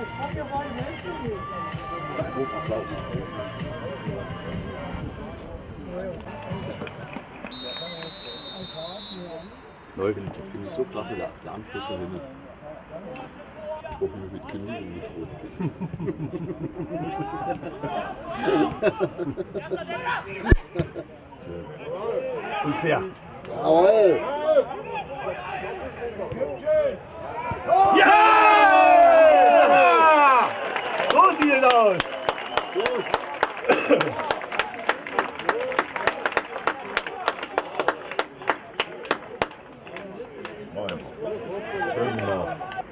Läuft, finde ich so klasse, der Anschluss da hinten. Auch mit Genügen gedroht. Und fair. Jawohl! Ja! So sieht es aus! Gut! Schön genau.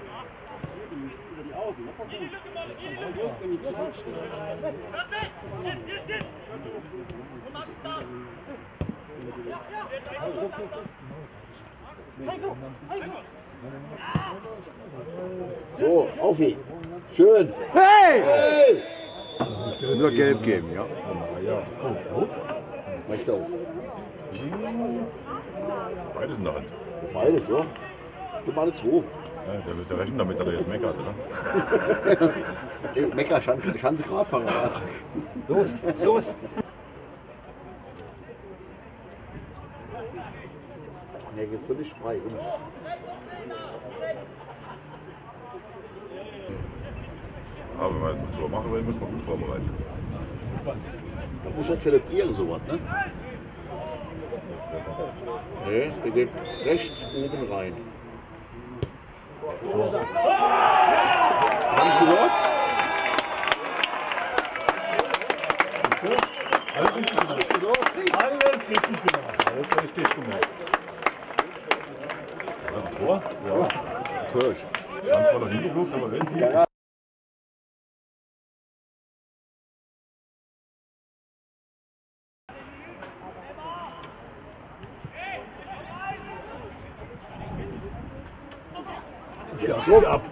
So, auf ihn! Schön! Hey! Hey! Nur gelb geben, ja. Ja, gut. Mach da. Beides in der Hand. Beides, ja. Du mal zwei. Ja, der rechnet damit, dass er jetzt meckert, oder? Mecker, Schanze gerade parat. Los, los! Ne, jetzt bin ich frei. Aber wenn wir jetzt so machen wollen, müssen wir gut vorbereiten. Da muss ja zelebrieren, sowas, ne? Ne, der geht rechts oben rein. Hab ich gesagt? Alles richtig gemacht. Alles richtig gemacht. Alles richtig gemacht. Ein Tor? Ja. Türsch. Ganz voller hingeguckt, aber irgendwie. Ja. Jetzt so ab.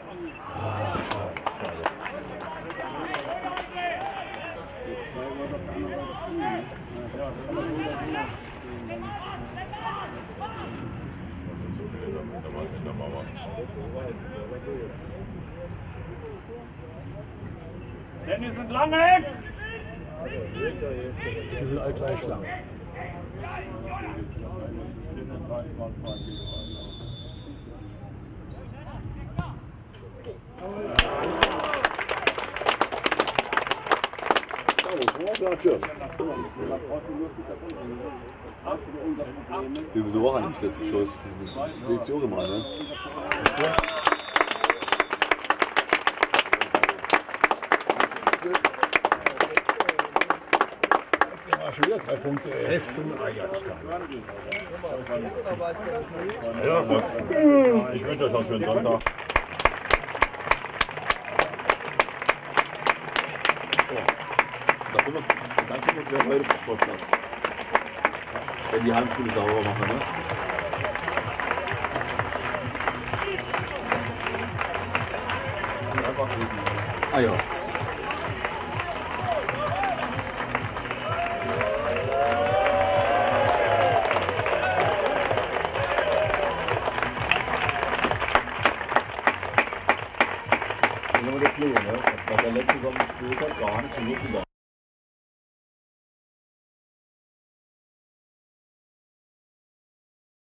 Dennis und Lange! Ich will all gleich lang. Wie viele Tore haben Sie jetzt geschossen? Das ist ja auch immer, ne? Ja, schon wieder 3 Punkte. Festung Eierstein. Ja, gut. Ich wünsche euch noch einen schönen Sonntag. Danke, dass wir heute Sportplatz. Wenn die Handschuhe sauber machen, ne? Ah ja.